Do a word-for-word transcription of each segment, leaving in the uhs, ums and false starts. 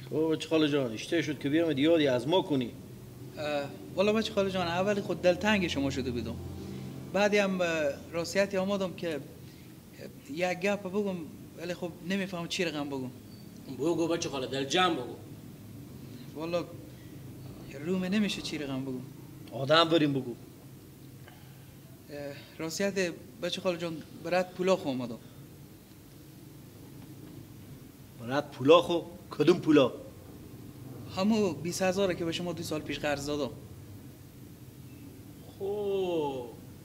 او بچه خاله جان اشته شد که بیام یادی از ما کنی. والا بچه خاله جان اولی خود دلتنگ شما شده بودم، بعدی هم راستیتی آمدم که یک گپ بگم ولی خب نمیفهم چی رقم بگم. بگو بچه خاله دل جمع بگو. والا رومه نمیشه چی رقم بگم. آدم بریم بگو. راستیت بچه خاله جان برات پولاخ آمدم. برات پولاخو؟ کدوم پولا؟ همو بیست هزاره که به شما دو سال پیش قرض دادم. خو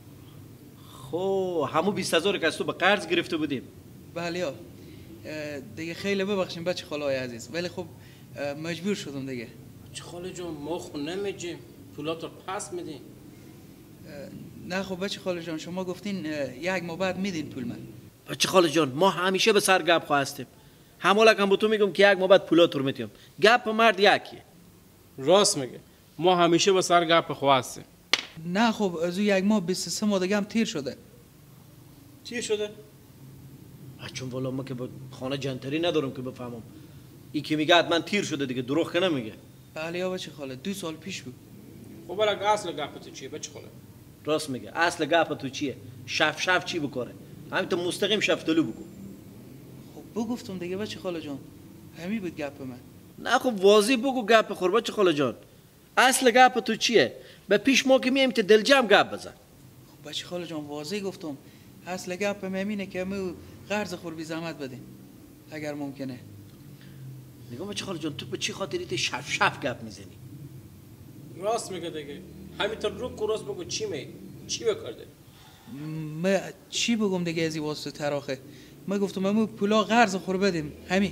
خو همو بیست هزاره که از تو به قرض گرفته بودیم. بله دیگه خیلی ببخشیم بچه خالای عزیز ولی خب مجبور شدم دیگه. بچه خاله جان ما خو نمیجیم پولات رو پس میدیم. نه خب بچه خاله جان شما گفتین یک ماه بعد میدین پول من. بچه خاله جان ما همیشه به سر گپ خواستیم، همالک هم با تو میگم که یک ماه بعد پولات رو میتیم. گپ مرد یکیه. راست میگه ما همیشه به سر گپ خواستیم. نه خب از یک ماه بیست و سه ماه دیگه هم تیر شده. تیر شده؟ چون والا ما که با خانه جنتری ندارم که بفهمم. ای که میگه حتما تیر شده دیگه، دروغ که نمیگه. بله یا بچه خاله دو سال پیش بود. خب برای اصل گپ تو چیه بچه خاله؟ راست میگه اصل گپ تو چیه؟ شف شف چی بکنه؟ همین تو مستقیم شفتلو بگو. خب بگفتم دیگه بچه خاله جان همین بود گپ من. نه خب واضح بگو گپ خور بچه خاله جان. اصل گپ تو چیه؟ به پیش ما که میایم که دل جمع گپ بزن. خب بچه خاله جان واضح گفتم اصل گپ من اینه که مو قرض خور بی زحمت بدیم اگر ممکنه. نگاه بچه خاله جان تو به چی خاطری شف شف گپ میزنی؟ راست میگه دیگه همینطور رو کراس بگو چی می چی بکرده؟ ما چی بگم دیگه از این واسه تراخه. ما گفتم ما پولا قرض خور بدیم همین.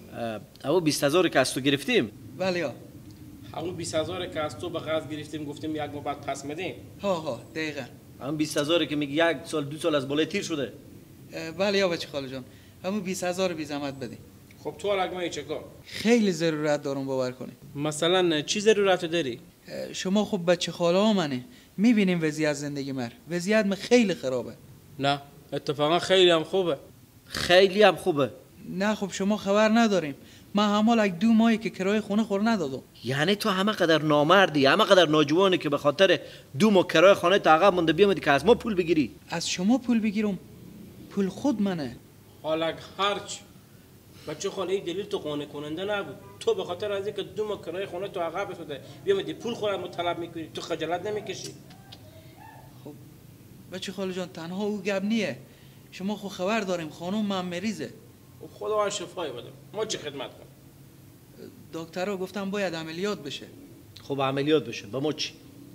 او بیست هزار که از تو گرفتیم. بله یا همون بیست هزار که از تو به قرض گرفتیم گفتیم یک ماه بعد پس میدیم. ها ها دقیقاً همون بیست هزار که میگی یک سال دو سال از بالای تیر شده. بله یا بچه خاله جان همون بیست هزار بی زحمت بدیم. خب تو الگمایی چه کار؟ خیلی ضرورت دارم باور کنی. مثلا چی ضرورت داری؟ شما خب بچه خاله ها منه میبینیم وضعیت زندگی مر وضعیت من خیلی خرابه. نه اتفاقا خیلی هم خوبه. خیلی هم خوبه. نه خب شما خبر نداریم من همال یک دو ماهی که کرایه خونه خور ندادم. یعنی تو همه قدر نامردی همه قدر ناجوانی که به خاطر دو ماه کرایه خانه تا عقب مونده بیامدی که از ما پول بگیری؟ از شما پول بگیرم؟ پول خود منه. حالا هرچ بچه خاله این دلیل تو قانع کننده نبود. تو به خاطر از اینکه دو ماه کرایه خونه تو عقب شده بیامدی پول خودت مطلب میکنی تو خجالت نمیکشی؟ خب بچه خاله جان تنها او گپ نیه. شما خو خبر داریم خانم من مریضه. خدا شفای بده ما چه خدمت کنیم؟ دکترها گفتن باید عملیات بشه. خب عملیات بشه با ما چی؟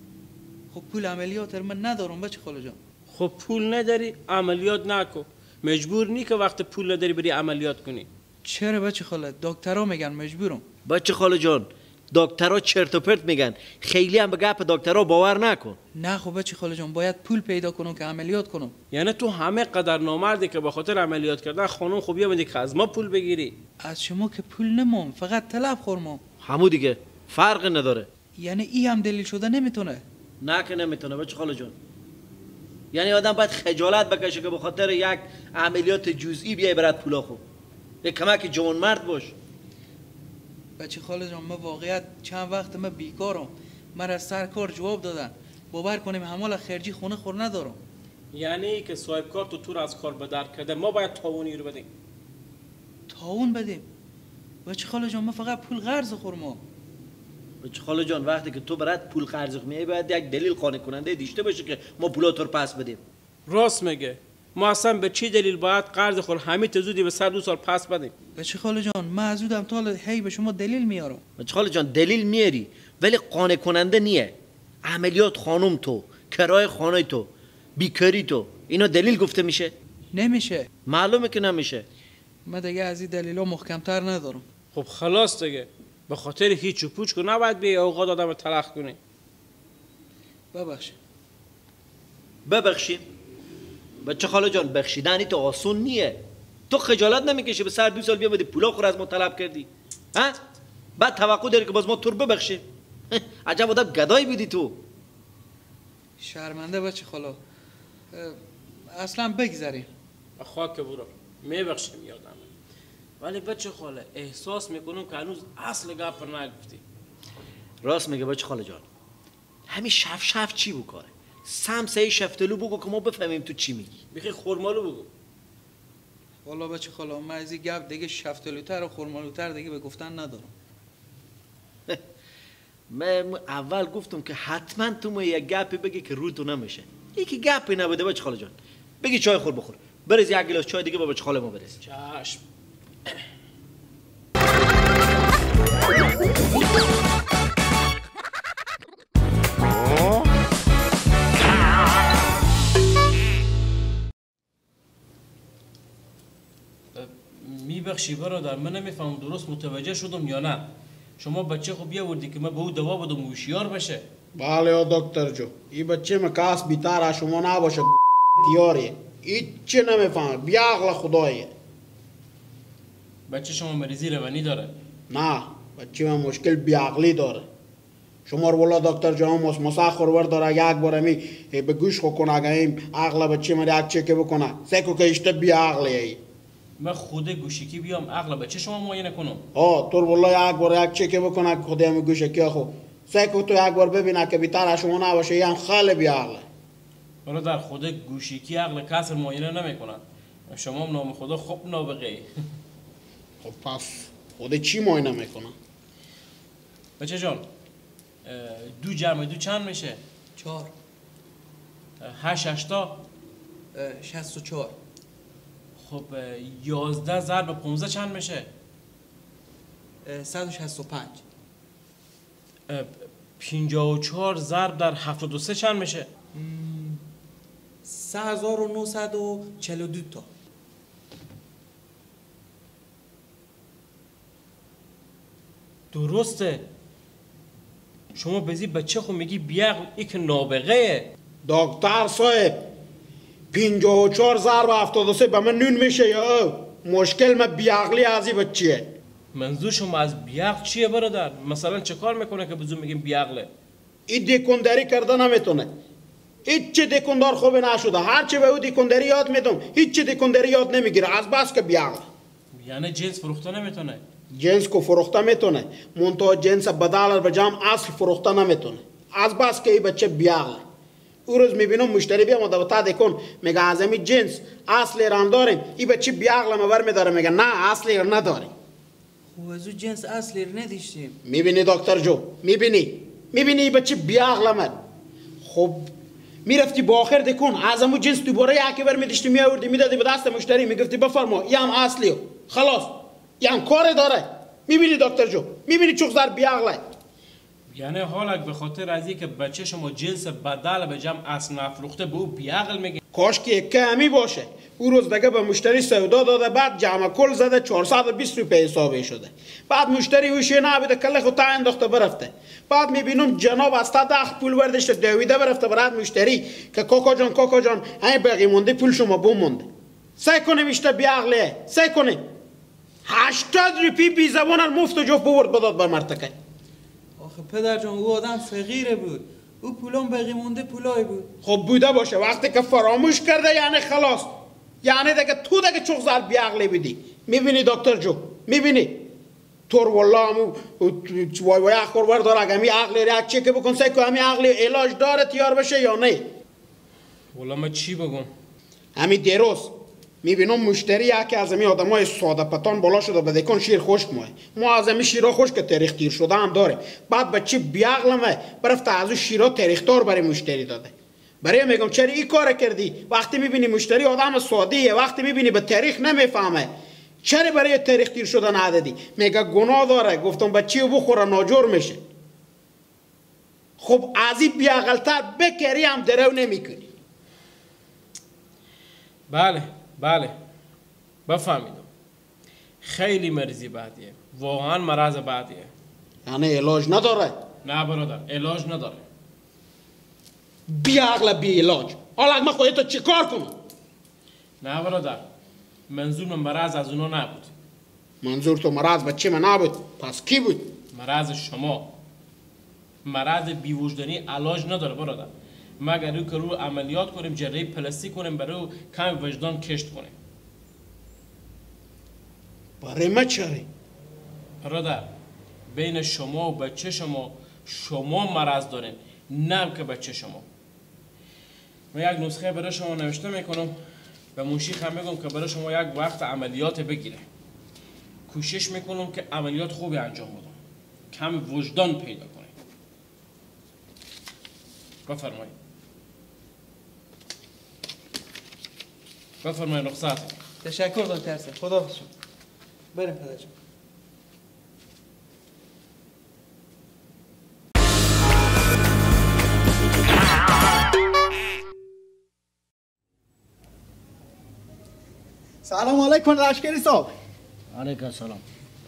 خب پول عملیات من ندارم بچه خاله جان. خب پول نداری عملیات نکن. مجبور نی که وقت پول نداری بری عملیات کنی. چرا بچه خاله؟ دکترها میگن مجبورم. بچه خاله جان دکترها چرت و پرت میگن، خیلی هم به گپ دکترها باور نکن. نه خب بچه خاله جان باید پول پیدا کنم که عملیات کنم. یعنی تو همه قدر نامردی که به خاطر عملیات کردن خانم خوبیه میگی که از ما پول بگیری؟ از شما که پول نمام فقط طلب خورمم. همو دیگه فرق نداره. یعنی ای هم دلیل شده نمیتونه؟ نه که نمیتونه بچه خاله جان. یعنی آدم باید خجالت بکشه که به خاطر یک عملیات جزئی بیای برات پولا خو. یک کمک جوان مرد باش. بچه خاله جان ما واقعیت چند وقت ما بیکارم. من از سر کار جواب دادن. باور کنیم همال خرجی خونه خور ندارم. یعنی که صاحب کار تو تو رو از کار به در کرده ما باید تاونی رو بدیم. تاون بدیم؟ بچه خاله جان ما فقط پول قرض خورم. بچه خاله جان وقتی که تو برات پول قرض میای باید یک دلیل قانع کننده داشته باشه که ما پولات رو پس بدیم. راست میگه. ما اصلا به چی دلیل باید قرض خور همین زودی به صد دو سال پس بدیم؟ بچه خاله جان من زودم تا هی به شما دلیل میارم. بچه خاله جان دلیل میاری ولی قانع کننده نیه. عملیات خانم تو، کرایه خانه تو، بیکاری تو، اینا دلیل گفته میشه؟ نمیشه. معلومه که نمیشه. من دیگه از این دلیلا محکمتر ندارم. خب خلاص دیگه به خاطر هیچ و پوچ که نباید به اوقات آدم تلخ کنی. ببخشید. ببخشید. بچه خاله جان بخشیدنی تو آسون نیه. تو خجالت نمیکشی به سر دو سال بیامدی پولا خور از ما طلب کردی؟ ها؟ بعد توقع داری که باز ما تو رو ببخشیم؟ عجب آدم گدایی بودی تو. شرمنده بچه خاله. اصلا بگذاریم. خاک برو میبخشیم یادم. ولی بچه خاله احساس میکنم که هنوز اصل گپ رو نگفتی. راست میگه بچه خاله جان. همین شف شف چی بکاره؟ سمسه شفتلو بگو که ما بفهمیم تو چی میگی. بخی خورمالو بگو. والا بچه خاله من از این گپ دیگه شفتلوتر و خورمالوتر دیگه به گفتن ندارم. من اول گفتم که حتما تو ما یک گپی بگی که رو تو نمیشه. یکی گپی نبوده بچه خاله جان. بگی چای خور بخور. بریز یک گلاس چای دیگه با بچه خاله ما بریز. چشم. میبخشی برادر من نمیفهمم درست متوجه شدم یا نه. شما بچه خوب بیاوردی که من به او دوا بدم هوشیار بشه. بله یا دکتر جو این بچه من کاس بیتر شما نباشه تیاریه هیچی نمیفهمه بیاغل خدایه. بچه شما مریضی روانی داره؟ نه بچه من مشکل بیاغلی داره. شما رو والا دکتر جو هم مسا خورور داره یک بار می به گوش خو کنه اگه این عقل بچه من یک چکه بکنه سکو که اشته بیاغلیه. من خود گوشکی بیام عقل بچه شما معاینه کنم. آه تو والا یک بار یک چکه بکنه خود هم گوشکی خو سکو تو یک بار ببینه که بیتر شما نباشه یه هم خیلی بیاغله. حالا در خود گوشکی عقل کسر معاینه نمیکنن. شما هم نام خدا خوب نابغه. خب پس خود چی معاینه میکنه؟ بچه جان دو جمع دو چند میشه؟ چهار. هشت هشتا؟ شست و چهار. خب یازده ضرب پونزده چند میشه؟ صد و شست و پنج. پینجا و چهار ضرب در هفتاد و سه چند میشه؟ سه هزار و نوصد و چهل و دو تا. درسته. شما بزی بچه خود میگی بیعقل ای که نابغه. دکتر صاحب پینجا و چهار ضرب هفتاد و سه به من نون میشه یا مشکل من بیعقلی از این بچیه. منظور شما از بیعقل چیه برادر؟ مثلا چه کار میکنه که بزو میگیم بیعقله؟ این دیکندری کرده نمیتونه. هیچ چی دیکندار خوب نشده. هر چی به او دیکندری یاد میدم هیچ چی دیکندری یاد نمیگیره از بس که بیعقله. یعنی جنس فروخته نمیتونه؟ جنس کو فروخته میتونه منتها جنس بدل به جام اصل فروخته نمیتونه از بس که این بچه بیعقله. او روز میبینم مشتری بیامده و تا دیکن میگه از همین جنس اصل ایران داریم این بچه بیعقله مبر میداره میگه نه اصل ایران نداریم. خب از او جنس اصلی رو نداشتیم. میبینی دکتر جو میبینی میبینی این بچه بیعقله من. خب میرفتی با آخر دیکن از همون جنس دوباره یکی بر میداشتی میآوردی میدادی به دست مشتری میگفتی بفرما این هم اصلیه خلاص این هم کار داره. میبینی دکتر جو میبینی چوخ زر بیعقله. یعنی حالا به خاطر از که بچه شما جنس بدل به جمع اصل نفروخته به او بیعقل میگه. کاش که یک کمی باشه. او روز دیگه به مشتری سودا داده بعد جمع کل زده چهارصد و بیست روپیه حسابی شده. بعد مشتری هوشی نبوده کله خود تا انداخته برفته. بعد میبینم جناب از تا دخ پول وردشته دویده برفته برات مشتری که کاکا جان کاکا جان همین بقی مونده پول شما بو مونده. سعی کنیم اشته بیعقله سعی کنیم. هشتاد روپیه بی زبان مفت جفت بورد بداد بر مرتکه. آخه پدر جان او آدم فقیره بود. او پولان بقی مونده پولای بود. خب بوده باشه وقتی که فراموش کرده یعنی خلاص. یعنی دیگه تو دیگه چوخ زر بیعقلی بدی. میبینی دکتر جو میبینی تور والله همو وای وای اخور ور داره اگه همی عقلی ریاک چه که بکن سعی که همی عقلی علاج داره تیار بشه یا نه. والا من چی بگم؟ همی دیروز میبینم مشتری یکی از همی آدم های ساده پتان بالا شده بده کن شیر خشک ماه ما از همی شیرا خشک تاریخ تیر شده هم داره. بعد بچه بیعقلمه برفته از اون شیرا تاریخ دار برای مشتری داده. برای میگم چرا این کار کردی؟ وقتی میبینی مشتری آدم ساده‌ایه وقتی میبینی به تاریخ نمیفهمه چرا برای تاریخ تیر شده ندادی؟ میگه گناه داره. گفتم بچه‌و بخوره ناجور میشه. خب از این بیعقل‌تر بکری هم درو نمیکنی. بله بله بفهمیدم. خیلی مریضی بعدیه. واقعا مرض بعدیه. یعنی علاج نداره؟ نه برادر علاج نداره. بیعقل بی علاج. حالا من خودت چی کار کنم؟ نه برادر منظور من مرض از اونا نبود. منظور تو مرض بچه من نبود پس کی بود؟ مرض شما. مرض بیوجدانی علاج نداره برادر مگر رو که رو عملیات کنیم جراحی پلاستیک کنیم برای کم وجدان کشت کنیم. برای ما چره؟ برادر بین شما و بچه شما شما مرض دارین، نه که بچه شما. من یک نسخه برای شما نوشته میکنم، به موشیخ هم میگم که برای شما یک وقت عملیات بگیره. کوشش میکنم که عملیات خوبی انجام بدم، کم وجدان پیدا کنید. بفرمایید بفرمایید رخصت. تشکر دکتر صاحب، خدا حافظ. بریم پدر جان. سلام علیکم لشکری صاحب. علیکم السلام.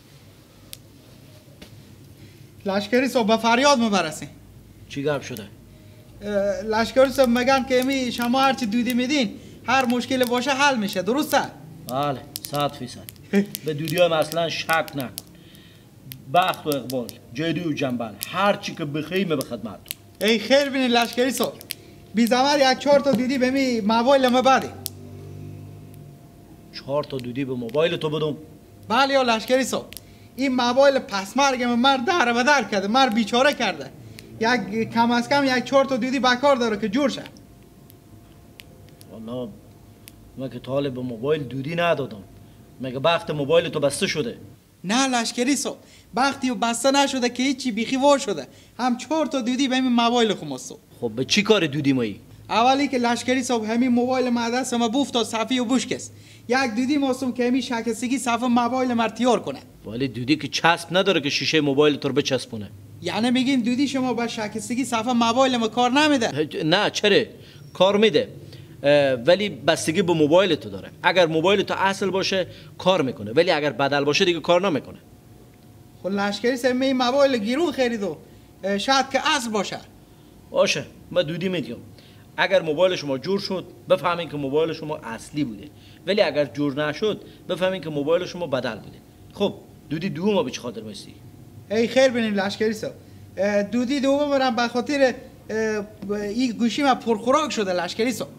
لشکری صاحب به فریاد مبرسین. چی گپ شده؟ لشکری صاحب میگن که امی شما هرچی دودی میدین هر مشکل باشه حل میشه، درسته؟ بله صد فیصد. به دودی های مثلا شک نکن. بخت و اقبال، جدی و جنبل، هر چی که بخیمه به خدمت. ای خیر بینید لشکری صاحب. بی زحمت یک چهار تا دودی به می موبایل ما بده. چهار تا دودی به موبایل تو بدم؟ بله یا لشکری صاحب. این موبایل پس مرگ مر در و در کرده، مر بیچاره کرده. یک کم از کم یک چهار تا دودی بکار داره که جور شه. والا من که طالب به موبایل دودی ندادم. مگه بخت موبایل تو بسته شده؟ نه لشکری صاحب، بختی و بسته نشده که هیچی بیخی وا شده. هم چهار تا دودی به این موبایل خماستو. خب به چی کار دودی مایی؟ اولی که لشکری صاحب همین موبایل ما دست ما بوفت تا صفی و بوشکست. یک دودی ماستم که همین شکستگی صفحه موبایل مر تیار کنه. ولی دودی که چسب نداره که شیشه موبایل تو رو بچسبونه. یعنی میگین دودی شما با شکستگی صفحه موبایل ما کار نمیده؟ نه چرا؟ کار میده. ولی بستگی به موبایل تو داره. اگر موبایل تو اصل باشه کار میکنه، ولی اگر بدل باشه دیگه کار نمیکنه. خب لشکری صاحب می موبایل گیرون خریدو، شاید که اصل باشه. باشه من دودی میدیم. اگر موبایل شما جور شد بفهمین که موبایل شما اصلی بوده، ولی اگر جور نشد بفهمین که موبایل شما بدل بوده. خب دودی دوم به چه خاطر میستی؟ ای خیر بینید لشکری صاحب. دودی دوم برم به خاطر این گوشی ما پرخوراک شده لشکری صاحب.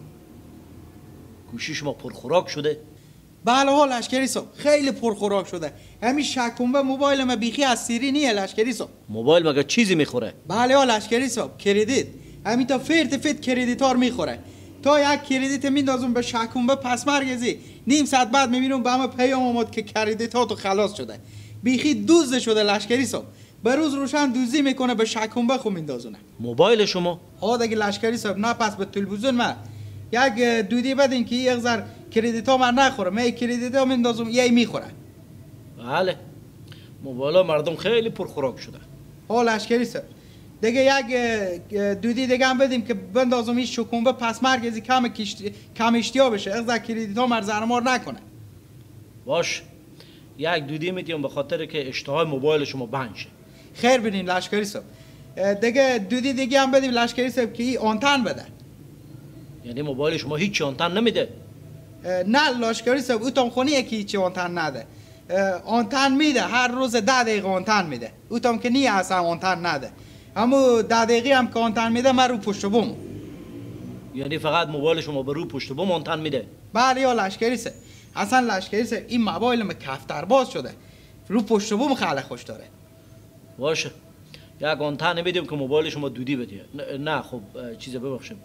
گوشی شما پرخوراک شده؟ بله ها لشکری صاحب، خیلی پرخوراک شده. همین شکمبه موبایل ما بیخی از سیری نیه لشکری صاحب. موبایل مگه چیزی میخوره؟ بله ها لشکری صاحب، کردیت. همین تا فرت فرت کردیتار میخوره. تا یک کردیت میندازم به شکمبه پس مرگزی، نیم ساعت بعد میبینم به همه پیام اومد که کردیتات تو خلاص شده. بیخی دوزده شده لشکری صاحب. به روز روشن دوزی میکنه به شکمبه خو میندازونه. موبایل شما؟ ها دیگه لشکری صاحب، نه پس به تلویزیون ما یک دودی بدین که یک ذره کردیتا من نخوره، من کردیتا میندازم یه میخوره. بله موبایل مردم خیلی پرخوراک شده. ها لشکری صاحب دیگه یک دودی دیگه هم بدیم که بندازم این شکمبه پس مرگزی کم کم اشتیا بشه، یک ذره کردیتا مر زرمار نکنه. باش یک دودی میدیم به خاطر که اشتهای موبایل شما بند شه. خیر بینین لشکری صاحب. دیگه دودی دیگه هم بدیم لشکری صاحب که این آنتن بده. یعنی موبایل شما هیچ آنتن نمیده؟ نه لشکری صاحب، او تام خونیه که هیچ آنتن نده. آنتن میده، هر روز ده دقیقه آنتن میده. او تام که نیه اصلا آنتن نده. اما ده دقیقه هم که آنتن میده من رو پشت بوم. یعنی فقط موبایل شما به رو پشت بوم آنتن میده؟ بله یا لشکری صاحب. اصلا لشکری صاحب این موبایل ما کفتر باز شده، رو پشت بوم خیلی خوش داره. باشه یک آنتن میدیم که موبایل شما دودی بده. نه خب چیزا ببخشیم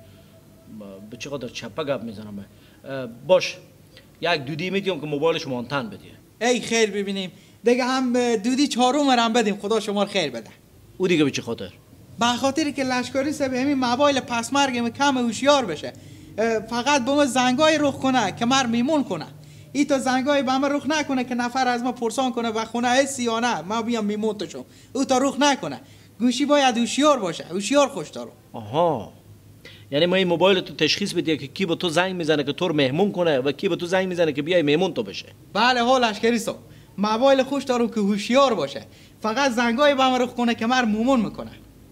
به چه قدر چپه گپ میزنم. باش یک دودی میدیم که موبایل شما آنتن بده. ای خیر ببینیم دیگه هم دودی چهارم هم بدیم، خدا شما خیر بده. او دیگه به چه خاطر؟ به خاطری که لشکری صاحب همین موبایل پس مرگ کم هوشیار بشه، فقط به ما زنگای رخ کنه که مر میمون کنه. ای تا زنگای به ما رخ نکنه که نفر از ما پرسان کنه و خونه هستی یا نه ما بیام میمون تو شو. او تا رخ نکنه. گوشی باید هوشیار باشه، هوشیار خوش دارو. آها یعنی ما این موبایل تو تشخیص بدی که کی به تو زنگ میزنه که تو رو مهمون کنه و کی به تو زنگ میزنه که بیای مهمون تو بشه. بله ها لشکری صاحب، موبایل خوش دارو که هوشیار باشه، فقط زنگای به ما رخ کنه که مر مومون میکنه.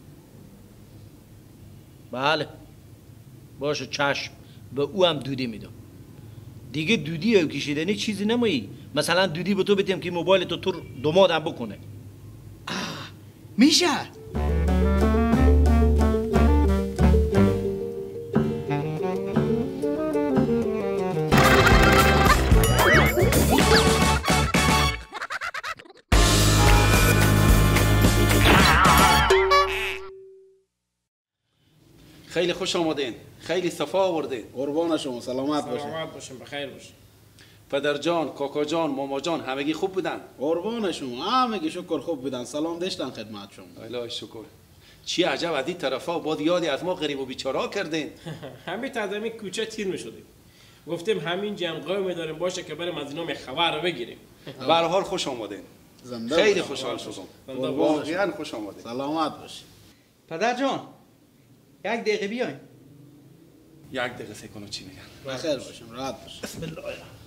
بله باشه چشم، به او هم دودی میدم. دیگه دودی او کشیدنی چیزی نمایی. مثلا دودی به تو بدیم که موبایل تو تو دومادم بکنه. میشه. خیلی خوش آمدین، خیلی صفا آوردین. قربان شما، سلامت باشین. سلامت باشین، بخیر باشین. پدر جان، کاکا جان، ماما جان همگی خوب بودن؟ قربان شما، همگی شکر خوب بودن. سلام داشتن خدمت شما. الهی شکر. چی عجب از این طرفا بعد یادی از ما غریب و بیچاره کردین. همین تا از همین کوچه تیر میشدیم. گفتیم همین جمع قومی داریم باشه که بریم از اینا خبر رو بگیریم. به هر حال خوش آمدین. زنده خیلی باشین. خوشحال شدم. زنده واقعا خوش آمدین. سلامت باشین. پدر جان یک دقیقه بیاین. یک دقیقه سه کنم چی میگن. بخیر باشین، راحت باشین. بسم الله.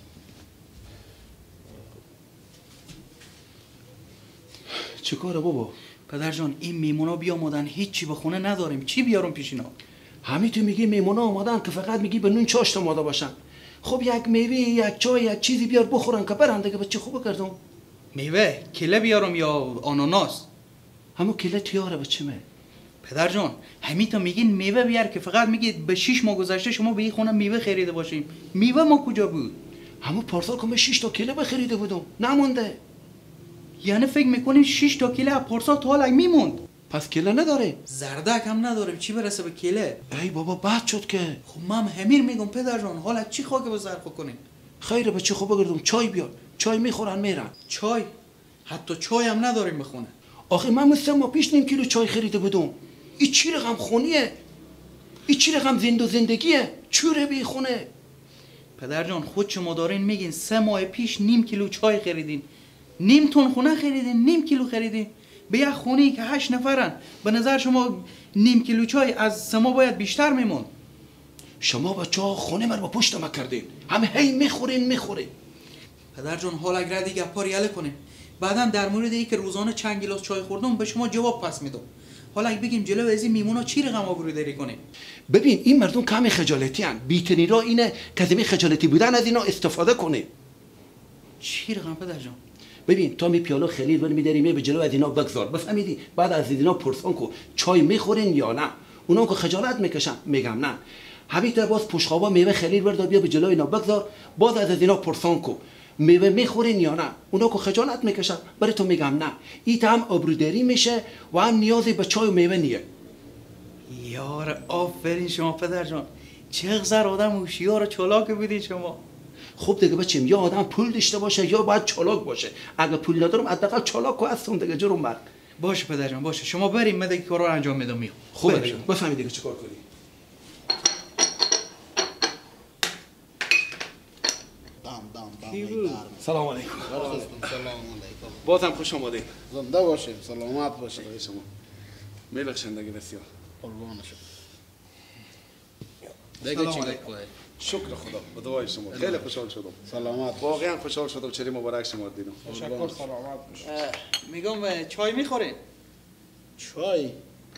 چیکاره بابا؟ پدر جان این میمونا بیامدن هیچی به خونه نداریم، چی بیارم پیش اینا؟ همین تو میگی میمونا آمدن که فقط میگی به نون چاشت آماده باشن. خب یک میوه، یک چای، یک چیزی بیار بخورن که برن دیگه. بچه خوب کردم. میوه کله بیارم یا آناناس؟ همون کله تیاره بچه می. پدر جان همین تا میگین میوه بیار که فقط میگید به شش ماه گذشته شما به این خونه میوه خریده باشیم. میوه ما کجا بود؟ همون پارسال که من شش تا کله بخریده بودم نمونده. یعنی فکر میکنین شش تا کله از پارسال تا حالا میموند؟ پس کله نداره؟ زردک هم نداریم، چی برسه به کله؟ ای بابا بد شد که. خب من همین میگم پدر جان، حالا چی خواهی که به ظرف کنیم؟ خیره بچه خوب بگردم چای بیار. چای میخورن میرن. چای؟ حتی چای هم نداریم بخونه. آخه من مثل ما پیش نیم کیلو چای خریده بودم. این چی رقم خونیه؟ این چی رقم زند و زندگیه؟ چوره بی خونه؟ پدر جان خود شما دارین میگین سه ماه پیش نیم کیلو چای خریدین، نیم تن خونه خریدین، نیم کیلو خریدین به یک خونه که هشت نفرن. به نظر شما نیم کیلو چای از سه ماه باید بیشتر میمون؟ شما بچه ها خونه من با پشت ما کردین. همه هی میخورین میخورین. پدر جان حالا اگر دیگه پاری علی کنیم بعدا در مورد این که روزانه چند گلاس چای خوردم به شما جواب پس میدم. حالا اگه بگیم جلو از این میمونا چی رقم آبروداری کنیم؟ ببین این مردم کمی خجالتی هن. بیتنی را اینه که از این خجالتی بودن از اینا استفاده کنه. چی رقم پدر جان؟ ببین تا می پیالو خلیل بر میداری می به جلو از اینا بگذار. بفهمیدی بعد از اینا پرسان کو چای میخورین یا نه. اونا که خجالت میکشن میگم نه. همین تا باز پشخابا میوه خلیل بردار بیا به جلو اینا بگذار. باز از اینا پرسان کو میوه میخورین یا نه. اونا که خجالت میکشن برای تو میگم نه. این هم آبروداری میشه و هم نیازی به چای و میوه نیه. یار آفرین شما پدر جان، چقدر آدم هوشیار و چالاک بودین شما. خب دیگه بچیم یا آدم پول داشته باشه یا باید چالاک باشه. اگه پول ندارم حداقل چالاک و هستم دیگه جرم بر. باشه پدر جان باشه، شما بریم من دیگه کارا رو انجام میدم. میام خوبه دیگه بفهمید دیگه چیکار کنی. دام دام دام. سلام علیکم. سلام علیکم. بازم خوش آمدید. زنده باشین، سلامت باشین. برای شما میبخشند دیگه بسیار. قربان شما. سلام دیگه چی علیکم. شکر خدا به دعای شما خیلی خوشحال شدم. سلامت. واقعا خوشحال شدم. چری مبارک شما دیدم. تشکر، سلامت باشین. میگم چای میخورین؟ چای؟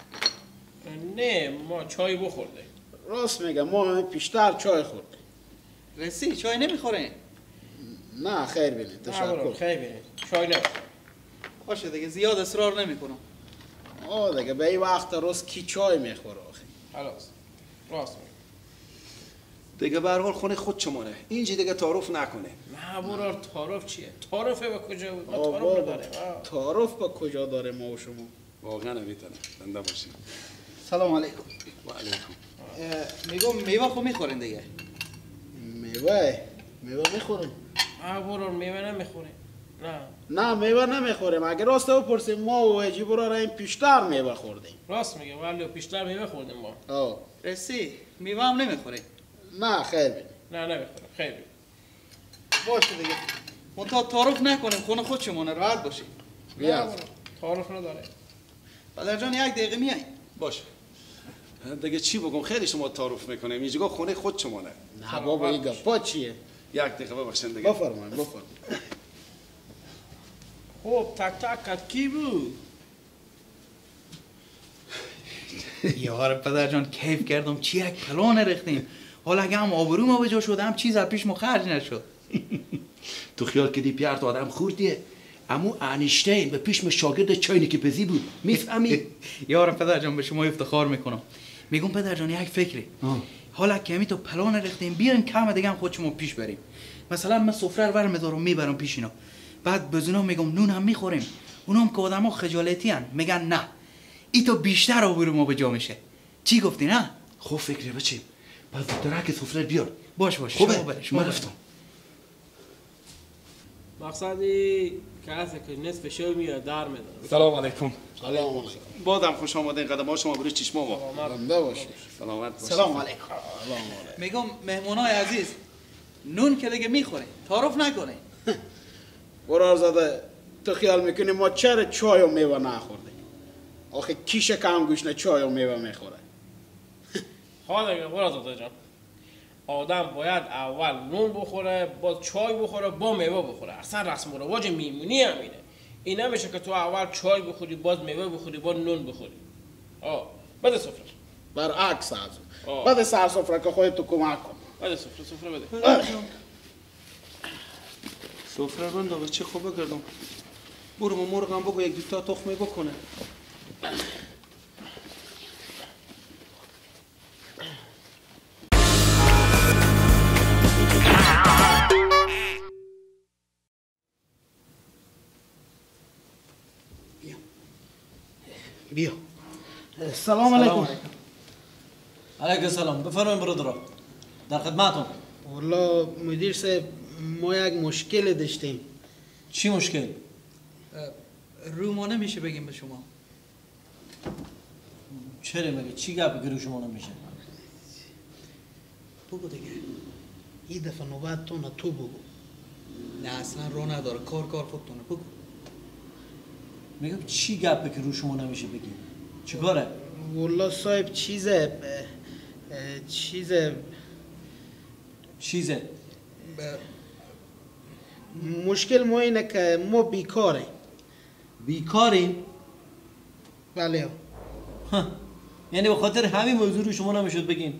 نه ما چای بخورده. راست میگم ما همه پیشتر چای خوردیم. رسی چای نمیخورین؟ نه خیر بینید، نه تشکر. خیلی بینید چای نه. باشه دیگه زیاد اصرار نمیکنم. آه دیگه به این وقت روز کی چای میخوره آخه؟ خلاص راست میگی. دیگه به هر حال خونه خود شماره. اینجا دیگه تعارف نکنه. نه برار تعارف چیه؟ تعارفه به کجا بود؟ ما آه تعارف بابا، نداریم. آه. تعارف به کجا داره ما و شما؟ واقعا نمیتونه. زنده باشین. سلام علیکم. و علیکم. میگم میوه خو میخورین دیگه؟ میوه میوه میخوریم. آه برار میوه نمیخوریم. نه نه میوه نمیخوریم. اگه راست بپرسیم ما و حجی برار این پیشتر میوه خوردیم. راست میگه ولی پیشتر میوه خوردیم ما. آه رسی میوه هم نمیخورین؟ نه خیر بینید. نه نمیخوریم خیلی. باشه دیگه منتها تعارف نکنیم، خونه خود شمونه راحت باشی. بیا. نه تعارف نداره. پدر جان یک دقیقه میایین؟ باشه. دیگه چی بگم خیلی شما تعارف میکنیم. اینجا خونه خود شماره. نه بابا این گپا چیه؟ یک دقیقه ببخشید دیگه. بفرمایید بفرمایید. خب تک تک کی بود؟ یار پدر جان کیف کردم، چی یک پلان ریختیم. حالا اگه هم آبرو ما به جا شد هم چیز از پیش ما خرج نشد. تو خیال کردی پیرت آدم خوردیه. امو انیشتین به پیش شاگرد چاینیکی پزی بود. میفهمی؟ یار پدر جان به شما افتخار میکنم. میگم پدر جان یک فکری. حالا که همی تو پلان ریختیم بیاین کم دیگه هم خود شما پیش بریم. مثلا من سفره رو برمیدارم میبرم پیش اینا. بعد به اونا میگم نون هم میخوریم. اونام که آدما خجالتی ان میگن نه. ای تو بیشتر آبرو ما به جا میشه. چی گفتی نه؟ خوب فکری بچه پس درک سفره بیار. باش باش شما خوبه برید شما من برید. رفتم. مقصدی کسی که نصف شو میاد در میداره. سلام علیکم. سلام علیکم. بادم خوش آمدین قدم ها شما بروی چشما با. زنده باشی. سلامت باشید. سلام علیکم. میگم مهمونای عزیز نون که دیگه میخوره تعارف نکنه. برار زده تو خیال میکنی ما چرا چای و میوه نخورده؟ آخه کی شکم گوشنه چای و میوه میخوره؟ حالا دیگه برو زاده جان. آدم باید اول نون بخوره، باز چای بخوره، با میوه بخوره. اصلا رسم و رواج میمونی همینه. این نمیشه که تو اول چای بخوری، باز میوه بخوری، باز نون بخوری. آه بده سفره. برعکس از آه. اون. بعد سر سفره که خودت تو کمک کن. بده سفره سفره بده. سفره بنده بچه خوبه کردم. برو ما مرغم بگو یک دوتا تخمه بکنه. بیا. سلام علیکم. علیکم السلام. بفرمایید برادرها. در خدمتتون. والا مدیر صاحب ما یک مشکل داشتیم. چی مشکل؟ رومانه میشه بگیم به شما. چرا مگه چی گپی که رو شما نمیشه؟ بگو دیگه. این دفعه نوبت تو نه تو بگو. نه اصلا رو نداره کار کار خودتونه بگو. میگم چی گپی که رو شما نمیشه بگیم؟ چیکاره؟ والا صاحب چیزه چیزه چیزه؟ مشکل ما اینه که ما بیکاریم. بیکارین؟ بله. ها. یعنی به خاطر همین موضوع رو شما نمیشد بگین؟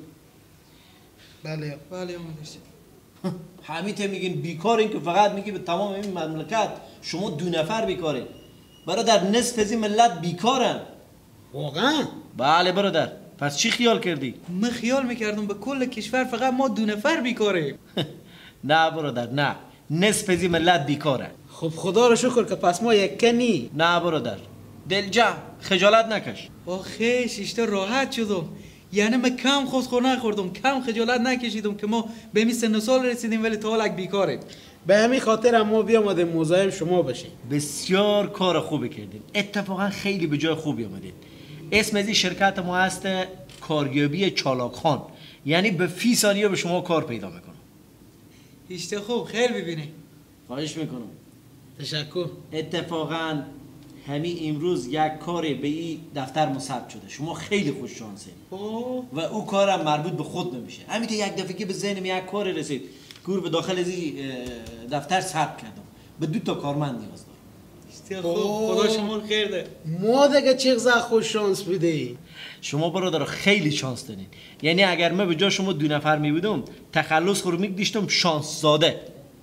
بله. بله مدیر. همین ته میگین بیکارین که فقط میگی به تمام این مملکت شما دو نفر بیکارین. برادر نصف از این ملت بیکارن. واقعا؟ بله برادر. پس چی خیال کردی؟ من خیال میکردم به کل کشور فقط ما دو نفر بیکاریم. نه برادر نه. نصف از این ملت بیکارن. خب خدا رو شکر که پس ما یک کنی. نه برادر. دلجم خجالت نکش. آخه شیشتا راحت شدم. یعنی من کم خودخور نخوردم، کم خجالت نکشیدم که ما به این سن و سال رسیدیم ولی تا حالا بیکاریم. به همین خاطر ما بیامدیم مزاحم شما بشیم. بسیار کار خوبی کردین. اتفاقا خیلی به جای خوبی آمدید. اسم از این شرکت ما هست کاریابی چالاک خان. یعنی به فی ثانیه به شما کار پیدا میکنم. هیچ خوب خیلی ببینی. خواهش میکنم. تشکر. اتفاقا همین امروز یک کاری به این دفتر مثبت شده. شما خیلی خوش شانسید. و او کارم مربوط به خود نمیشه. همین یک دفعه که به ذهنم یک کار رسید گور به داخل از این دفتر ثبت کردم. به دو تا کارمند نیاز دارم. خوب خدا شما خیر ده. ما دیگه چقدر خوش شانس بودی. شما برادر خیلی شانس دارین. یعنی اگر من به جای شما دو نفر می بودم تخلص خورمیک دیشتم شانس زاده.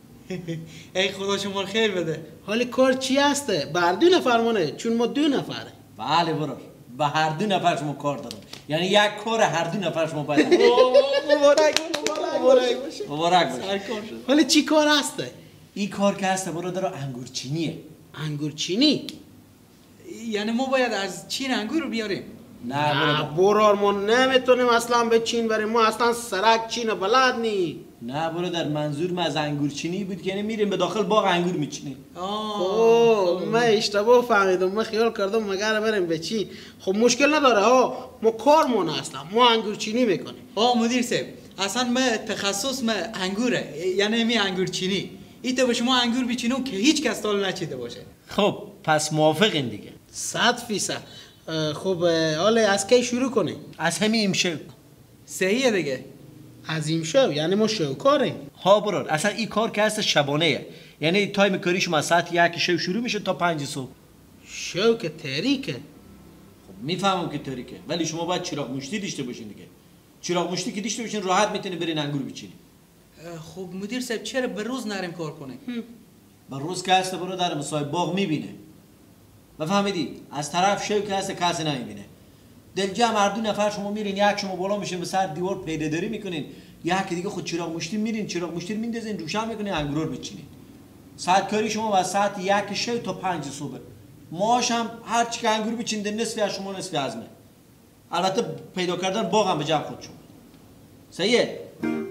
ای خدا شما خیر بده. حالی کار چی هسته؟ بر دو نفر مونه چون ما دو نفره. بله برادر. به هر دو نفر شما کار دارم. یعنی یک کار هر دو نفر شما باید. مبارک مبارک باشه. مبارک باشه. حالی چی کار هسته؟ این کار که هسته برادر انگورچینیه. انگورچینی؟ یعنی ما باید از چین انگور رو بیاریم. نه نه برادر. برار ما نمیتونیم اصلا به چین بریم. ما اصلا سرک چین بلد نی. نه برادر منظور من از انگورچینی بود که یعنی میریم به داخل باغ انگور میچینیم. اوه من اشتباه فهمیدم. من خیال کردم مگر بریم به چین. خب مشکل نداره ها. ما کارمون اصلا ما انگورچینی میکنیم. آه مدیر صاحب اصلا من تخصص من انگوره. یعنی می انگورچینی. ایتا به شما انگور بیچینم که هیچ کس تال نچیده باشه. خب پس موافقین دیگه. صد فیصد. خب حالا از کی شروع کنیم؟ از همین امشب. صحیحه دیگه. از این شو یعنی ما شوکاریم. ها برادر اصلا این کار که هست شبانه. یعنی تایم کاری شما ساعت یک شب شروع میشه تا پنج صبح. شو که تاریکه. خب میفهمم که تاریکه ولی شما باید چراغ مشتی داشته باشین دیگه. چراغ مشتی که داشته باشین راحت میتونین برین انگور بچینین. خب مدیر صاحب چرا به روز نریم کار کنه؟ به روز که هست برادر مصاحب باغ میبینه. بفهمیدی؟ از طرف شو که هست کسی نمیبینه. دلجم هر دو نفر شما میرین یک شما بالا میشین به سر دیوار پیده‌داری میکنین یک دیگه خود چراغ مشتی میرین چراغ مشتی میندازین روشن میکنین انگور رو بچینین. ساعت کاری شما از ساعت یک شب تا پنج صبح. ماش هم هر چی که انگور بچین نصف از شما نصف از من. البته پیدا کردن باغ هم به جمع خود شد. صحیحه؟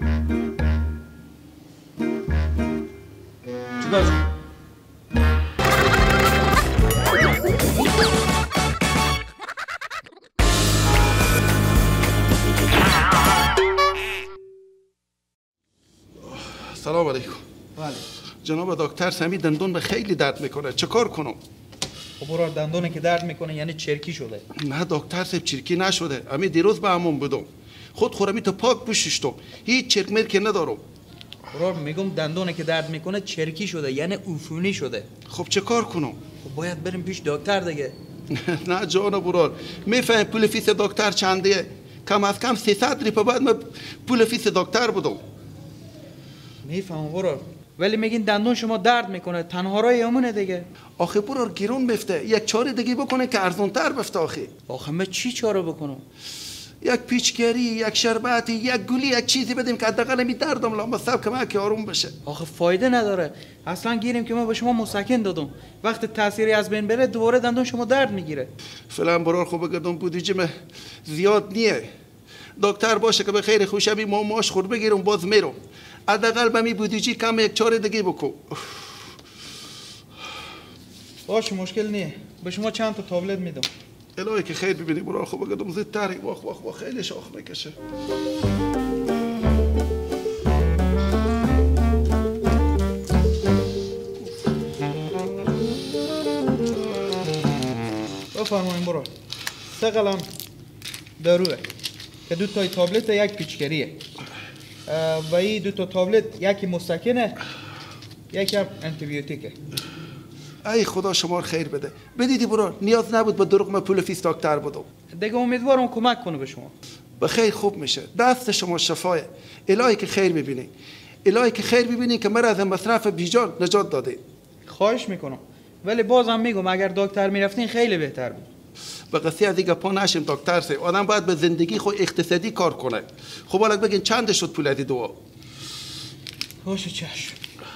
چیکار شد؟ سلام علیکم. بله. جناب دکتر سمی دندون به خیلی درد میکنه، چه کار کنم؟ خب برو دندونه که درد میکنه یعنی چرکی شده. نه دکتر صاحب چرکی نشده، امی دیروز به همون بودم، خود خورمی تو پاک پوششتم، هیچ چرک مرکی ندارم. برو میگم دندونه که درد میکنه چرکی شده یعنی عفونی شده. خب چه کار کنم؟ خب باید بریم پیش دکتر دیگه. نه جان برار، میفهم پول فیس دکتر چنده؟ کم از کم سیصد ریپه بعد من پول فیس دکتر بودم. میفهمم برار، ولی میگین دندون شما درد میکنه، تنها راه همونه دیگه. آخه برار گیرون بفته، یک چاره دیگه بکنه که ارزانتر بفته. آخه آخه من چی چاره بکنم؟ یک پیچگری، یک شربتی، یک گلی، یک چیزی بدیم که حداقل می دردم لام سب که من که آروم بشه. آخه فایده نداره، اصلا گیریم که ما به شما مسکن دادم، وقتی تأثیری از بین بره دوباره دندون شما درد میگیره. فعلا برار خوب بگردم بودجه زیاد نیه، دکتر باشه که به خیر خوشمی ما ماش خورد بگیرم باز میرم، حداقل به می بودجه کم یک چاره دیگه بکو. باشه مشکل نیه، به شما چند تا تابلت میدم. الهی که خیر ببینی برار خوب بگردم زودتر. واخ واخ واخ خیلی شاخ میکشه. بفرمایید برار. سه قلم داروه که دو تای تابلت یک پیچگریه و این دو تا تابلت یکی مسکنه یکی هم انتیبیوتیکه. ای خدا شما خیر بده. بدیدی برار نیاز نبود به دروغ من پول فیس دکتر بدم. دیگه امیدوارم کمک کنه به شما. به خیر خوب میشه، دست شما شفایه. الهی که خیر ببینی، الهی که خیر ببینی که مرا از مصرف بیجان نجات داده. خواهش میکنم، ولی بازم میگم اگر دکتر میرفتین خیلی بهتر بود. به قصه از دیگه پا نشیم دکتر سه، آدم باید به زندگی خود اقتصادی کار کنه. خب حالا بگین چند شد پول ادی دوا؟ باشه چشم.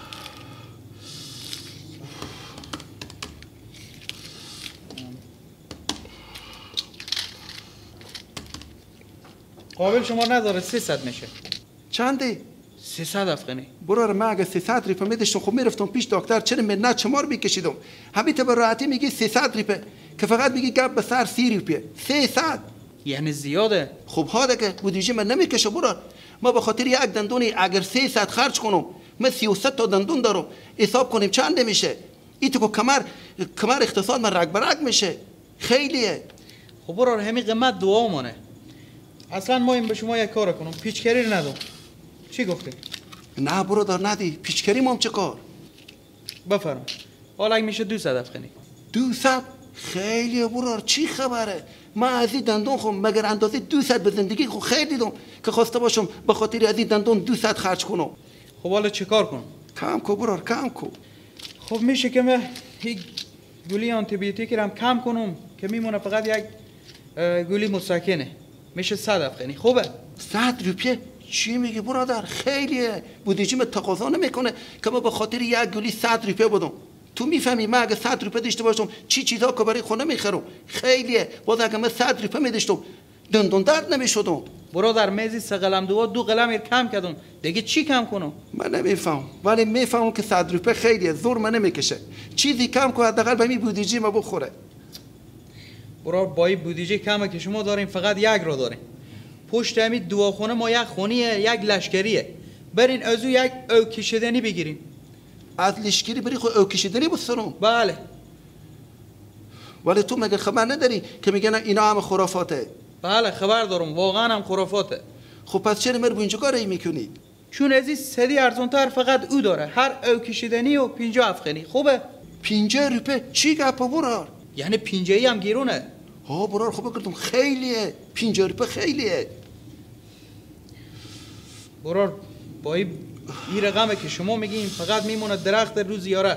قابل شما نداره سیصد میشه. چنده؟ سیصد افغانی. برار من اگه سیصد ریپه میداشتم خب میرفتم پیش دکتر، چرا منت شمار میکشیدم؟ همین به راحتی میگی سیصد ریپه که فقط میگی گپ به سر سی ریپه. سیصد یعنی زیاده. خب ها دیگه بودجه من نمیکشه برار. ما به خاطر یک دندونی اگر سیصد خرج کنم، من سی و صد تا دندون دارم، حساب کنیم چند میشه؟ این تو کمر کمر اقتصاد من رگ برگ میشه. خیلیه. خب برار همین قیمت دعا مانه. اصلا ما این به شما یک کار کنم، پیچکری ندم. چی گفتی؟ نه برادر ندی، پیچکری مام چه کار؟ بفرم. حالا اگه میشه دویست افغانی. دویست؟ خیلی برار چی خبره؟ من از این دندون خب مگر اندازه دویست به زندگی خب خیلی دیدم که خواسته باشم به خاطر از این دندون دویست خرج کنم. خب حالا چه کار کنم؟ کم کو برار کم کو. خب میشه که من یک گولی آنتیبیوتیکی رو هم کم کنم که میمونه فقط یک گولی مسکنه. میشه صد افغانی. خوبه؟ صد روپیه؟ چی میگی برادر؟ خیلیه. بودجه من تقاضا نمیکنه که ما به خاطر یک گولی صد روپیه بدم. تو میفهمی من اگه صد روپیه داشته باشم چی چیزا که برای خونه میخرم. خیلیه. باز اگه من صد روپیه میداشتم دندون درد نمیشدم. برادر میزی سه قلم دو دو قلم ایر کم کردم، دیگه چی کم کنم؟ من نمیفهم، ولی میفهمم که صد روپیه خیلیه، زور من نمیکشه. چیزی کم کنه حداقل به می بودجه ما بخوره. برادر با این بودجه کمه که شما دارین فقط یک رو دارین. پشت همین دواخونه ما یک خونیه، یک لشکریه. برین از او یک او کشیدنی بگیرین. از لشکری بری خود او کشیدنی بسرم؟ بله. ولی تو مگه خبر نداری که میگن اینا هم خرافاته؟ بله خبر دارم، واقعا هم خرافاته. خب پس چرا مر اینجا کاری میکنی؟ چون از این سدی ارزانتر فقط او داره، هر او کشیدنی و پنجاه افغانی. خوبه؟ پنجاه روپیه؟ چی گپا برار؟ یعنی پنجاهی هم گیرونه. ها برار خوب بگردم خیلیه، پنجاه روپیه خیلیه. برار با این رقمه که شما میگین فقط میمونه درخت رو زیارت.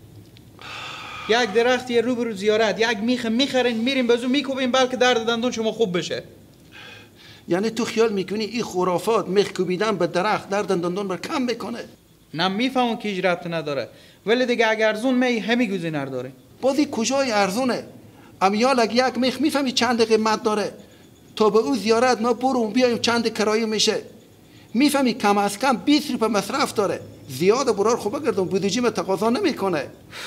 یک درخت یه رو برو زیارت، یک میخ میخرین میرین بازو میکوبین بلکه درد دندون شما خوب بشه. یعنی تو خیال میکنی این خرافات میخ کوبیدن به درخت درد دندون رو کم میکنه؟ نه میفهمم که هیچ ربطی نداره، ولی دیگه اگر ارزون می همین گزینه داره. بازی کجای ارزونه؟ امیال اگه یک میخ میفهمی چند قیمت داره؟ تا به او زیارت ما برو بیایم چند کرایه میشه. میفهمی کم از کم بیست روپه مصرف داره. زیاد برار خوب بگردم بودجه ما تقاضا نمیکنه.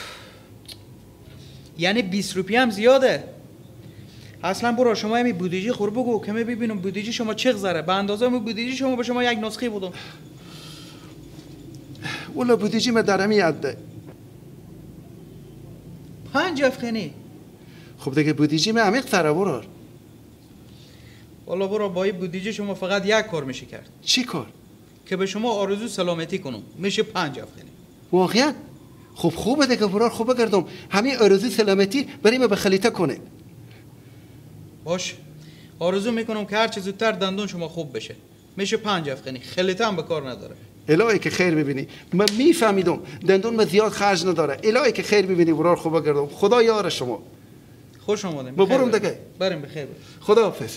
یعنی بیست روپیه هم زیاده. اصلا برو شما همین بودجه خور بگو که می ببینم بودجه شما چه گذره. به اندازه همین بودجه شما به شما یک نسخه بودم. ولی بودجه ما در همی عده. پنج افغانی. خب دیگه بودجه ما عمیق تره برار. والا برو با این بودجه شما فقط یک کار میشه کرد. چی کار؟ که به شما آرزو سلامتی کنم. میشه پنج افغانی. واقعا؟ خب خوبه دیگه برار خوب بگردم. همین آرزو سلامتی برای ما به خلیته کنه. باش. آرزو میکنم که هر چه زودتر دندون شما خوب بشه. میشه پنج افغانی. خلیته هم به کار نداره. الهی که خیر ببینی. من میفهمیدم دندون ما زیاد خرج نداره. الهی که خیر ببینی برار خوب بگردم. خدا یار شما. خوش آمدیم. برم دیگه. بریم بخیر. خدا حافظ.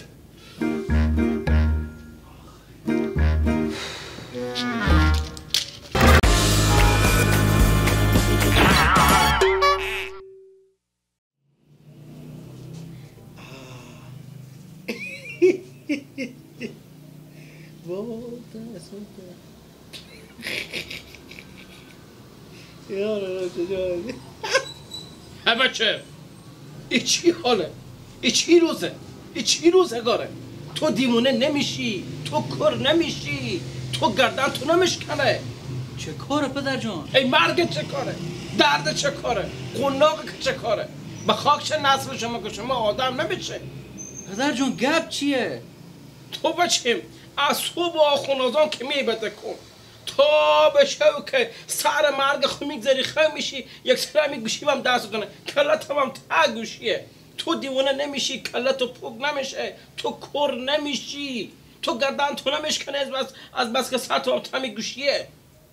ها بچه ای چی حاله؟ ای چی روزه؟ ای چی روزه گاره؟ تو دیمونه نمیشی، تو کر نمیشی، تو گردن تو نمیشکنه. چه کاره پدر جان؟ ای مرگ چه کاره؟ درد چه کاره؟ قناق که چه کاره؟ به خاک چه نسل شما که شما آدم نمیشه. پدر جان گپ چیه؟ تو بچیم از صبح آخونازان که میبته کن تا بشه که سر مرگ خود میگذاری خواهی میشی یک سر همی گوشی هم دست کنه کلت هم تا گوشیه. تو دیوانه نمیشی کلت تو پوگ نمیشه تو کر نمیشی تو گردن تو نمیشکنه از بس از بس که سر تو هم تا گوشیه.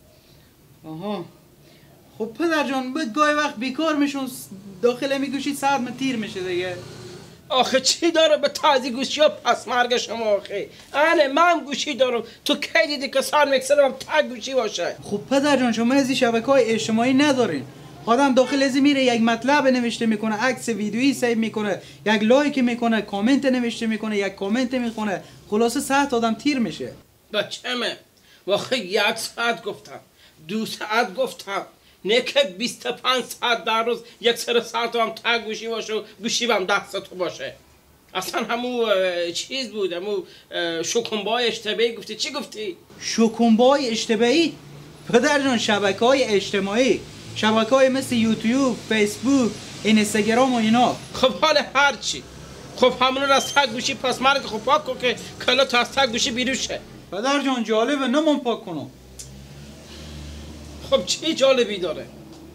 آها خب پدر جان به گاهی وقت بیکار میشون داخل می گوشی ساعت من تیر میشه دیگه. آخه چی داره به تازی گوشی ها پس مرگ شما آخه؟ آنه من گوشی دارم تو کی دیدی که سر مکسر هم تا گوشی باشه؟ خب پدر جان شما از شبکه های اجتماعی ندارین. آدم داخل ازی میره یک مطلب نوشته میکنه عکس ویدیویی سیو میکنه یک لایک میکنه کامنت نوشته میکنه یک کامنت میکنه خلاصه ساعت آدم تیر میشه. بچه‌مه واخه یک ساعت گفتم دو ساعت گفتم نه که بیست و پنج ساعت در روز یک سر ساعت هم تا گوشی باشه و گوشی هم دست تو باشه. اصلا همو چیز بود همو شکمبای اشتباهی گفتی. چی گفتی؟ شکمبای اشتباهی؟ پدر جان شبکه های اجتماعی شبکه های مثل یوتیوب فیسبوک اینستاگرام و اینا. خب حال هر چی خب همون رو از تا گوشی پس مرگ خب پاک کن که کلا تا از تا گوشی بیرون شه. پدر جان جالبه نمون پاک کنم. خب چی جالبی داره؟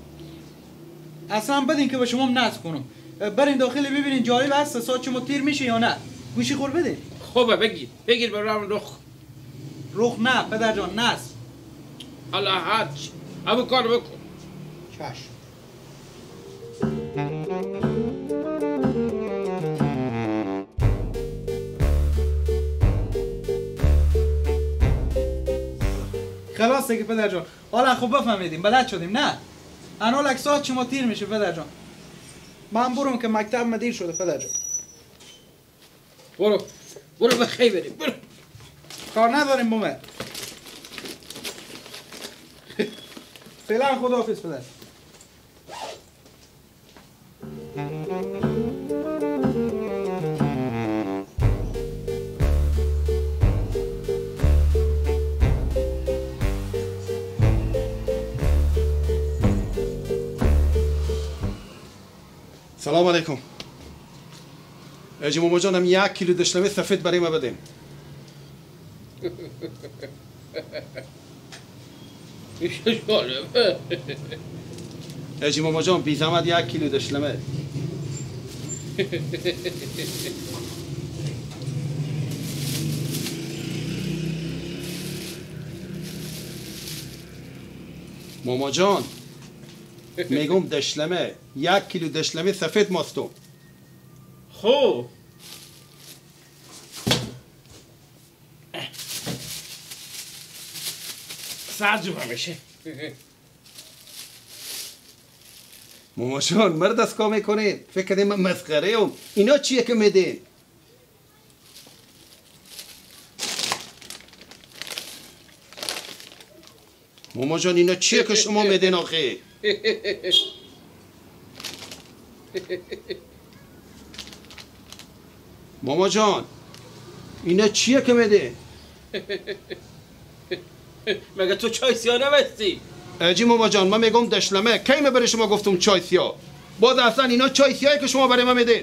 اصلا بدین که به شما نصب کنم. برین داخل ببینین جالب هست ساعت شما تیر میشه یا نه. گوشی خور بدین. خوبه بگیر بگیر برام رخ. رخ نه پدر جان نصب. حالا هر چی همون کار بکن. چشم. خلاص دیگه پدر جان. حالا خوب بفهمیدیم بلد شدیم نه؟ انا لک ساعت شما تیر میشه پدر جان. من برم که مکتب مدیر شده پدر جان. برو برو بخیر بریم برو. کار نداریم بومه. فعلا خداحافظ پدر. سلام علیکم. اجی ماما جانم یک کیلو دشنامه سفید برای ما بدین. اجی ماما جان بی زحمت یک کیلو دشنامه. ماما جان میگم دشلمه یک کیلو دشلمه سفید ماستو. خب سرجو همیشه ماما جان مرد از کار میکنین فکر کردیم من مسخره ام. اینا چیه که میدین؟ ماما جان اینا چیه که شما میدین آخه؟ ماما جان اینا چیه که میده؟ مگه تو چای سیاه نوستی؟ اجی ماما جان من میگم دشلمه کی من برای شما گفتم چای سیاه؟ باز اصلا اینا چای سیاهی که شما برای من میدین.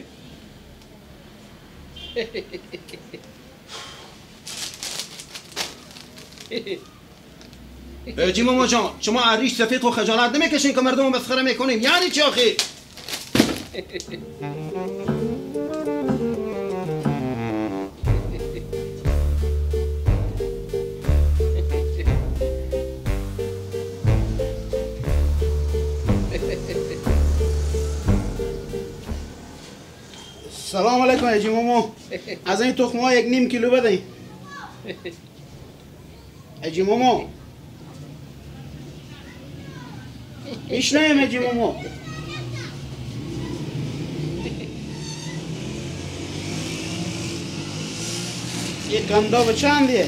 اجی ماما جان شما عریش سفید و خجالت نمیکشین که مردم مسخره میکنیم یعنی چی آخه؟ سلام علیکم اجی ماما. از این تخمه ها یک نیم کیلو بدهی. اجی ماما میشنویم اجی ماما. یک قنداب چندیه؟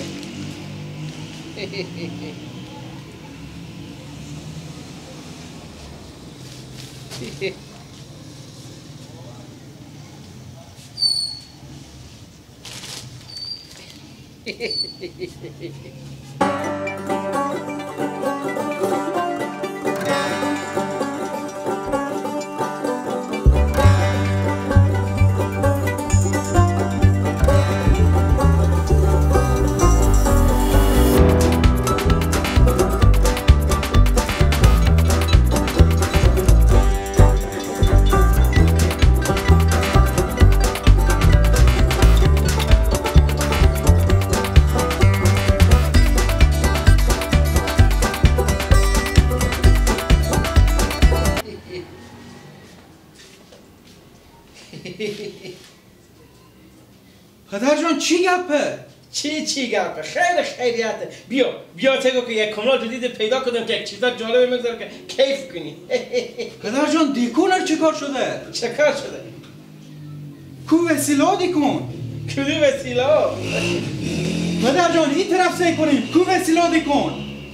پدر جان چی گپه؟ چی چی گپه؟ خیلی خیریته. بیا بیا تگو که یک کانال جدید پیدا کردم که یک چیزا جالب میگذارم که کیف کنی. پدر جان دیکونر چی کار شده؟ چه کار شده؟ کو وسیله دیکون؟ کدوم وسیله؟ پدر جان این طرف سی کنیم کو وسیله دیکون؟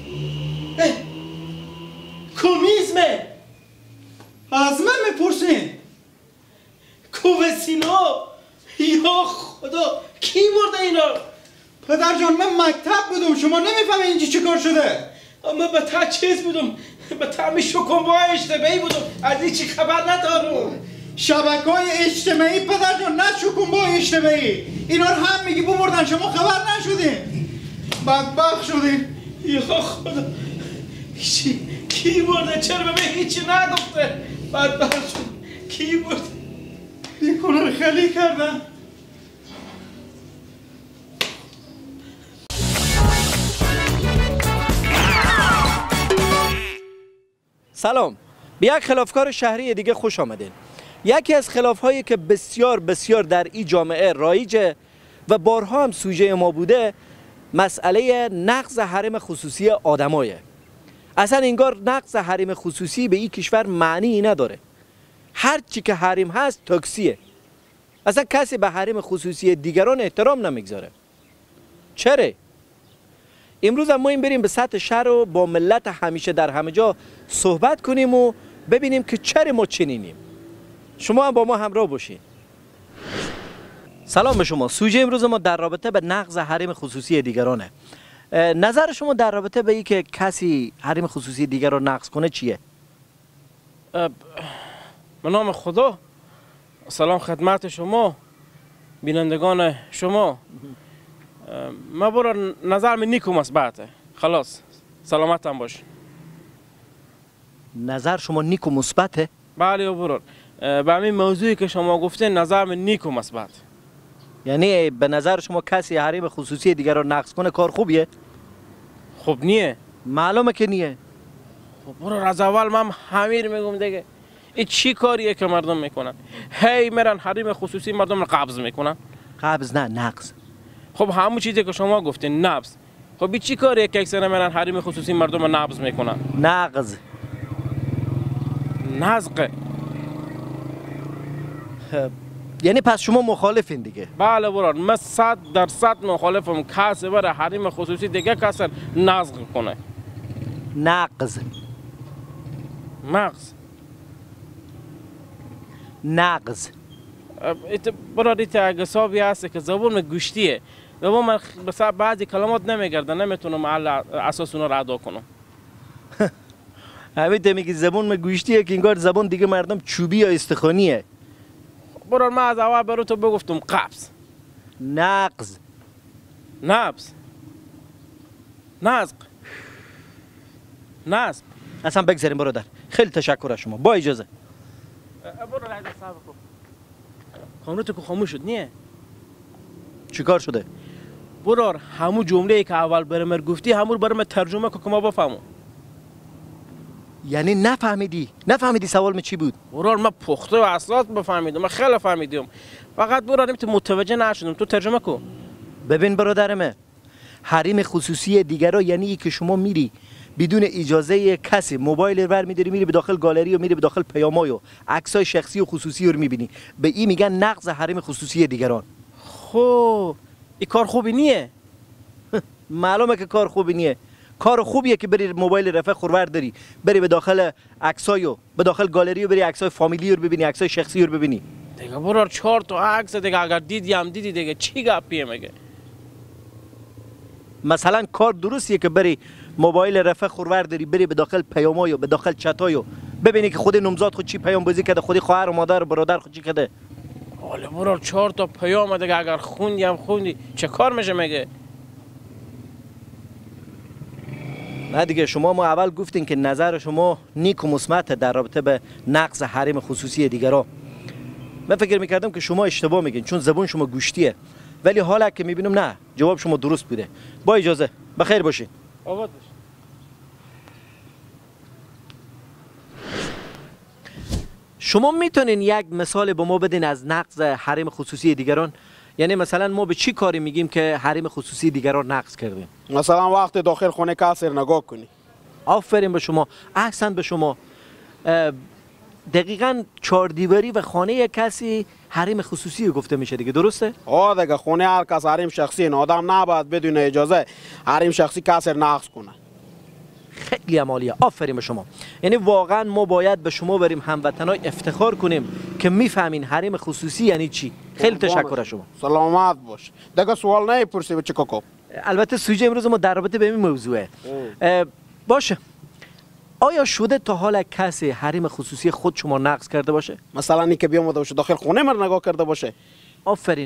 کومیزمه. از من میپرسین؟ کو وسیله؟ یا خدا کی برده اینا؟ پدر جان من مکتب بودم شما نمیفهمی اینجا چی کار شده؟ اما به تا چیز بودم به تا شکمبا اشتباهی بودم از این چی خبر ندارم. شبکه های اجتماعی پدر جان نه شکمبا اجتماعی اینا رو هم میگی ببردن شما خبر نشدین بدبخت شدین. یا خدا کی کی برده؟ چرا به من هیچی نگفته؟ بدبخت شد. کی برده؟ دیکونه رو خالی کردن. سلام، به یک خلافکار شهری دیگه خوش آمدین. یکی از خلافهایی که بسیار بسیار در این جامعه رایجه و بارها هم سوژه ما بوده مسئله نقض حریم خصوصی آدمایه. اصلا انگار نقض حریم خصوصی به این کشور معنی نداره. هر چی که حریم هست تاکسیه. اصلا کسی به حریم خصوصی دیگران احترام نمیگذاره. چرا؟ امروز هم ما این بریم به سطح شهر و با ملت همیشه در همه جا صحبت کنیم و ببینیم که چرا ما چنینیم. شما هم با ما همراه باشین. سلام به شما. سوژه امروز ما در رابطه به نقض حریم خصوصی دیگرانه. نظر شما در رابطه به این که کسی حریم خصوصی دیگر رو نقض کنه چیه؟ به نام خدا سلام خدمت شما بینندگان شما. ما برو نظر من نیکو مثبته. خلاص سلامت هم باش. نظر شما نیکو مثبته؟ بله برو به همین موضوعی که شما گفتین نظر من نیکو مثبت. یعنی به نظر شما کسی حریم خصوصی دیگر رو نقض کنه کار خوبیه؟ خوب نیه. معلومه که نیه. خب برو از اول من همین میگم دیگه. این چی کاریه که مردم میکنن؟ هی میرن حریم خصوصی مردم رو قبض میکنن. قبض نه نقض. خب همون چیزی که شما گفتین نقض. خب این چی کاریه که اکثر میرن حریم خصوصی مردم رو نقض میکنن؟ نقض. نزق. یعنی پس شما مخالفین دیگه؟ بله برار من صد درصد مخالفم کسی بره حریم خصوصی دیگه کسی نزق کنه. نقض. مغز. نقض. ایت برای ایت اگه حسابی هست که زبون گوشتیه. زبون من بس بعضی کلمات نمیگردن، نمیتونم محل اساس اونا را ادا کنم. همین ته میگی زبون من گوشتیه که انگار زبون دیگه مردم چوبی یا استخوانیه. برای من از اول برای تو بگفتم قبض. نقض. نبض. نزق. نصب. اصلا بگذاریم برادر. خیلی تشکر از شما. با اجازه. برو لحظه صبر کن. کامرت کو خاموش شد نیه؟ چیکار شده؟ برار همون جمله ای که اول برام گفتی همون برام ترجمه کن که ما بفهمم. یعنی نفهمیدی؟ نفهمیدی سوال من چی بود؟ برار من پخته و اساس بفهمیدم. من خیلی فهمیدم. فقط برار نمیتونم متوجه نشدم. تو ترجمه کن. ببین برادرمه، حریم خصوصی دیگران یعنی ای که شما میری بدون اجازه کسی موبایل ور میداری میری به داخل گالری و میری به داخل پیامای و عکسای شخصی و خصوصی رو میبینی. به این میگن نقض حریم خصوصی دیگران. خب این کار خوبی نیه؟ معلومه که کار خوبی نیه. کار خوبیه که بری موبایل رفیق خورور داری، بری به داخل عکسای و به داخل گالری و بری عکسای فامیلی رو ببینی، عکسای شخصی رو ببینی. دیگه برار چهار تا عکس دیگه اگر دیدی هم دیدی دیگه چی گپیه میگه؟ مثلا کار درستیه که بری موبایل رفیق خورور داری بری به داخل پیامای و به داخل چتای ببینی که خود نمزاد خود چی پیام بازی کرده، خودی خواهر و مادر و برادر خود چی کرده. حالا برار چهار تا پیام دیگه اگر خوندی هم خوندی چه کار میشه میگه؟ نه دیگه شما ما اول گفتین که نظر شما نیک و مثبت در رابطه به نقض حریم خصوصی دیگران. من فکر میکردم که شما اشتباه میگین چون زبون شما گوشتیه، ولی حالا که میبینم نه، جواب شما درست بوده. با اجازه بخیر باشین. آباد باش. شما میتونین یک مثال به ما بدین از نقض حریم خصوصی دیگران؟ یعنی مثلا ما به چی کاری میگیم که حریم خصوصی دیگران نقض کردیم؟ مثلا وقت داخل خونه کسی نگاه کنی. آفرین به شما، احسن به شما. دقیقاً چهار دیواری و خانه کسی حریم خصوصی گفته میشه دیگه، درسته؟ آه دیگه خونه هر کس حریم شخصی نه، آدم نباید بدون اجازه حریم شخصی کسی نقض کنه. خیلی عالیه، آفرین به شما. یعنی واقعا ما باید به شما بریم هموطنای افتخار کنیم که میفهمین حریم خصوصی یعنی چی. خیلی تشکر از شما. سلامت باش. دیگه سوال نمیپرسی بچه کوکو؟ البته سوژه امروز ما در رابطه به این موضوعه. باشه. آیا شده تا حالا کسی حریم خصوصی خود شما نقض کرده باشه؟ مثلا اینکه بیامده باشه داخل خونه من نگاه کرده باشه؟ آفرین.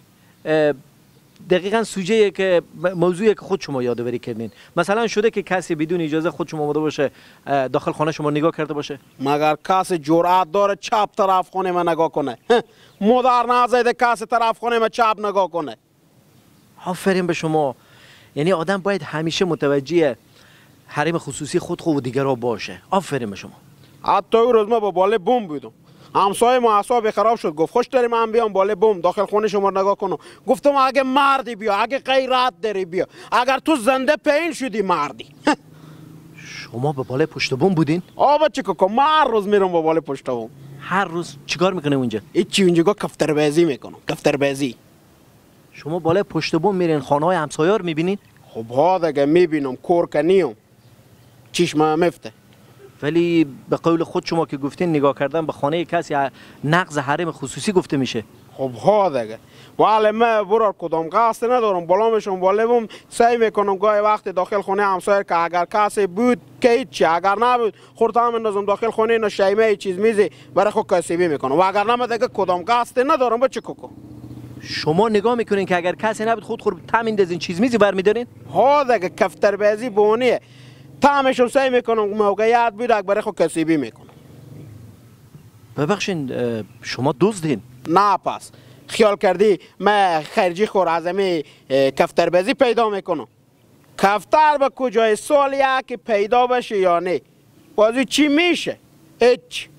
دقیقاً سوژه که موضوعی که خود شما یادآوری کردین. مثلا شده که کسی بدون اجازه خود شما اومده باشه داخل خانه شما نگاه کرده باشه؟ مگر کسی جرأت داره چپ طرف خونه من نگاه کنه؟ مادر نزده کسی طرف خونه من چپ نگاه کنه. آفرین به شما. یعنی آدم باید همیشه متوجه حریم خصوصی خود خود و دیگرها باشه. آفرین به شما. حتی اون روز ما با باله بوم بودم، همسایه ما اعصاب خراب شد، گفت خوش داری من بیام باله بوم داخل خونه شما نگاه کنم. گفتم اگه مردی بیا، اگه غیرت داری بیا، اگر تو زنده پین شدی مردی. شما به باله پشت بوم بودین؟ آ بچه کوکو، من هر روز میرم با باله پشت بوم. هر روز چیکار میکنه اونجا؟ هیچی، اونجا کفتر بازی میکنم، کفتر بازی. شما بالا پشت بوم میرین خانه های همسایه رو میبینین؟ خب ها دیگه میبینم، کور کنیم چشمم مفته. ولی به قول خود شما که گفتین نگاه کردن به خانه کسی نقض حریم خصوصی گفته میشه. خب ها دیگه. ولی من برار کدام قصد ندارم، بالا میشم بالا بوم سعی میکنم گاهی وقت داخل خونه همسایه که اگر کسی بود که هیچی، اگر نبود خورد هم اندازم داخل خونه اینا شیمه چیز میزی برای خود کسیبی میکنم و اگر نه دیگه کدام قصد ندارم. بچه کوکو شما نگاه میکنین که اگر کسی نبود خود خود تام اندازین چیز میزی برمیدارین؟ ها دیگه کفتر بازی بونیه. تامشون سعی میکنم موقعیت بود برای خود کسیبی میکنم. ببخشین شما دزدین؟ نه پس خیال کردی من خرجی خور از همه کفتر بازی پیدا میکنم؟ کفتر به کجای سال یک پیدا بشه یا نه؟ بازی چی میشه؟ هیچ.